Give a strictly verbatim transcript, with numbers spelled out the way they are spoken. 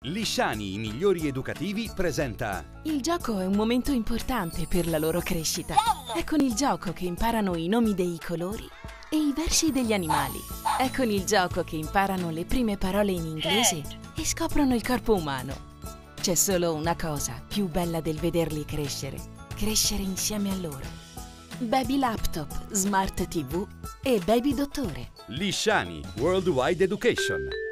Lisciani, i migliori educativi, presenta Il gioco è un momento importante per la loro crescita. È con il gioco che imparano i nomi dei colori e i versi degli animali. È con il gioco che imparano le prime parole in inglese e scoprono il corpo umano. C'è solo una cosa più bella del vederli crescere. Crescere insieme a loro. Baby Laptop, Smart tivù e Baby Dottore. Lisciani Worldwide Education.